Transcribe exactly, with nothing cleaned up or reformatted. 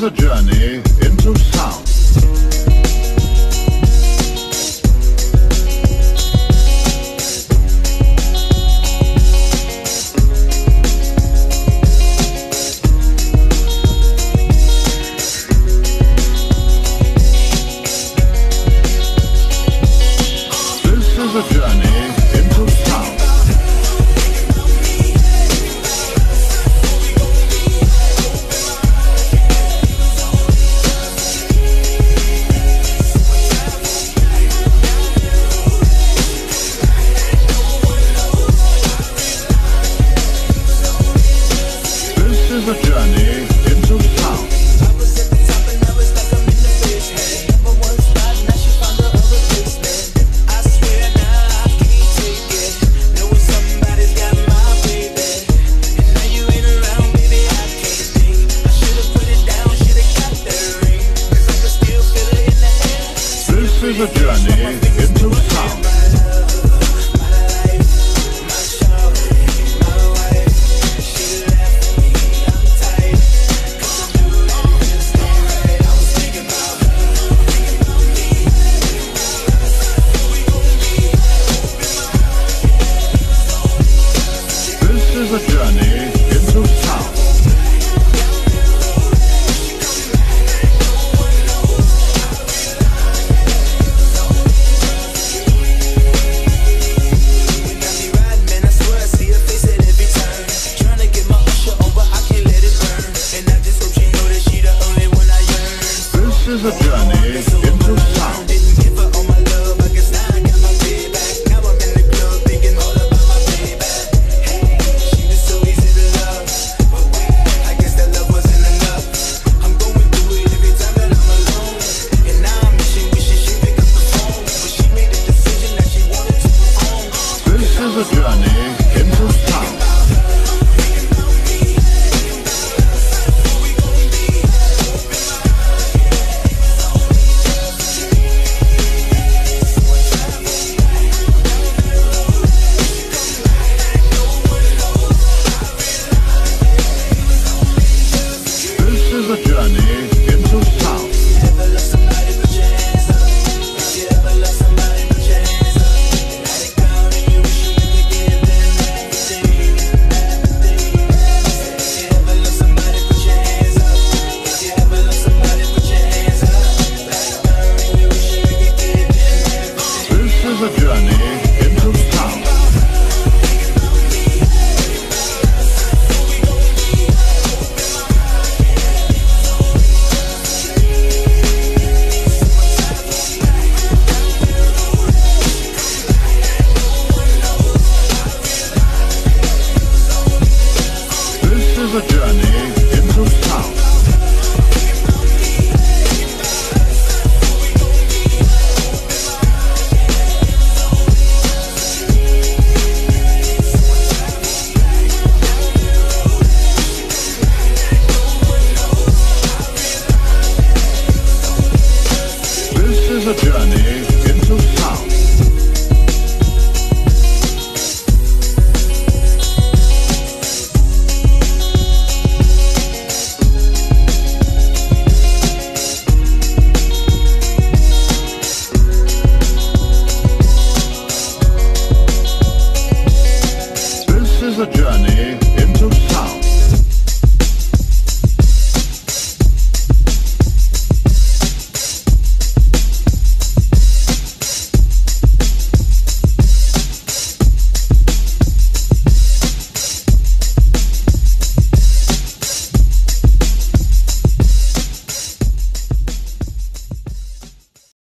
is a journey into sound. This is a journey into sound. This is a journey into sound. I was at the top and I was like I'm in the basement. Number one spot, now she found her a replacement. I swear now I can't take it. Knowing somebody's got my baby. And now you ain't around, baby, I can't think. I should've put it down, should've got that ring. Cause I can still feel it in the air. This is a journey into sound. This is a journey into sound. This is a journey into sound. Didn't give her all my love, I guess now I got my payback. Now I'm in the club thinking all about my payback. Hey, she was so easy to love, but wait, I guess that love wasn't enough. I'm going through it every time that I'm alone, and now I'm wishing, wishing she'd pick up the phone, but she made a decision that she wanted to perform. This is a journey into sound.